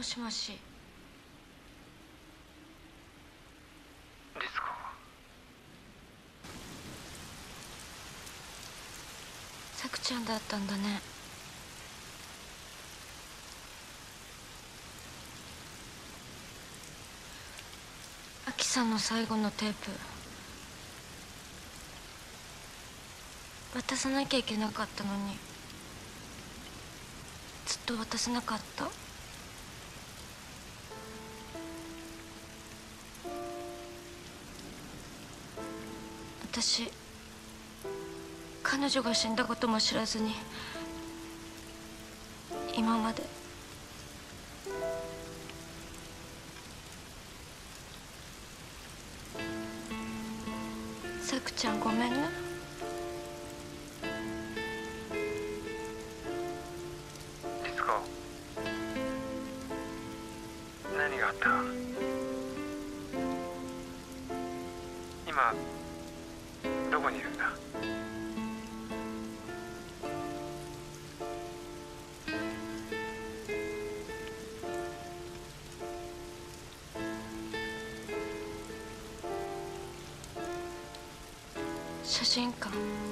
しもし。 リスコ。 サクちゃんだったんだね。アキさんの最後のテープ渡さなきゃいけなかったのにずっと渡せなかった。私彼女が死んだことも知らずに今までサクちゃんごめんね。 リスコ、何があった？今どこにいるんだ？ 写真館。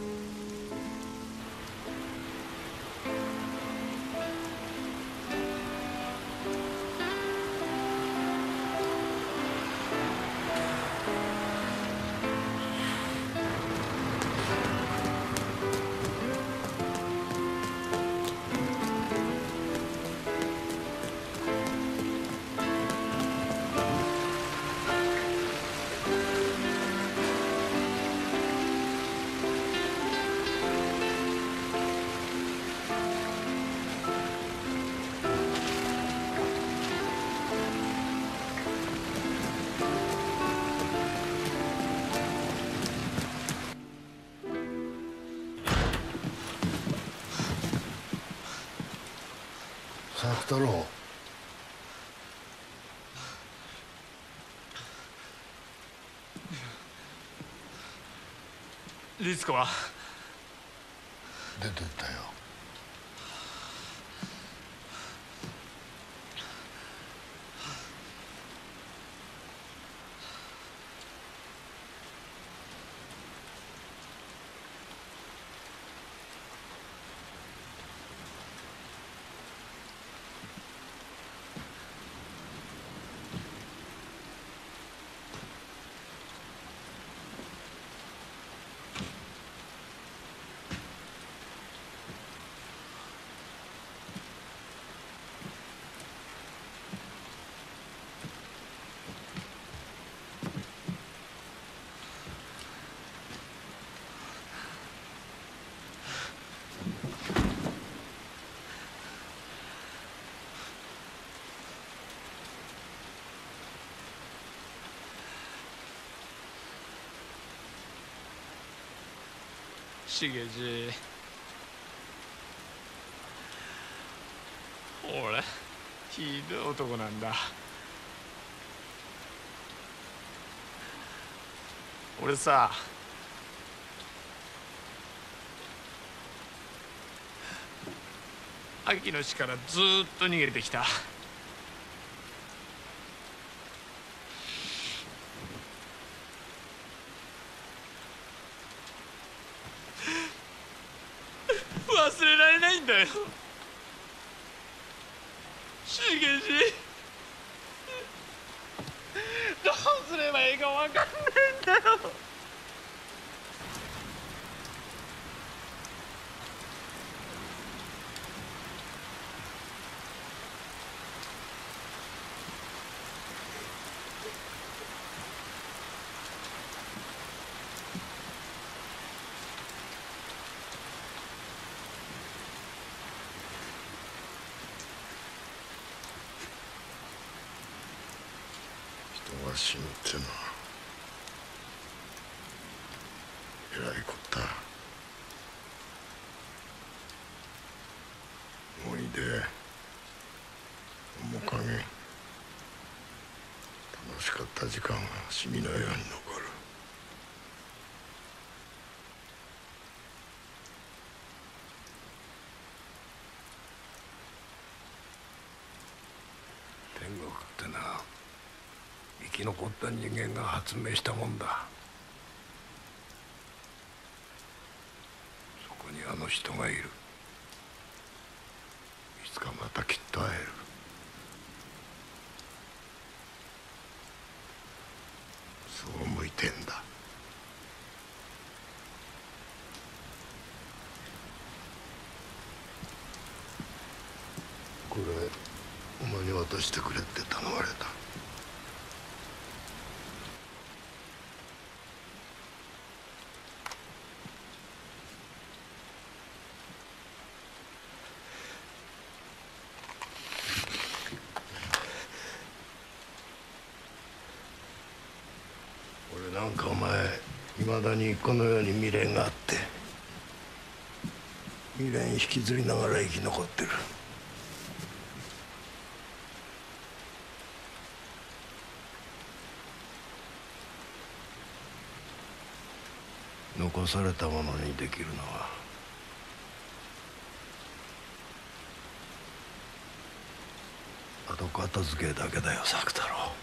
Sakutaro。 リスコは出てったよ。 しげじ、俺ひどい男なんだ。俺さ、秋の死からずーっと逃げてきた。忘れられないんだよ、しげじ。どうすればいいか分かんないんだよ。 人が死ぬってのはえらいこった。思い出、面影、楽しかった時間がシミのように残る。 ってな、生き残った人間が発明したもんだ。そこにあの人がいる。いつかまたきっと会える。そう向いてんだ。これお前に渡してくれって頼まれた。俺なんかお前いまだにこの世に未練があって、未練引きずりながら生き残ってる。残されたものにできるのは後片付けだけだよ、作太郎。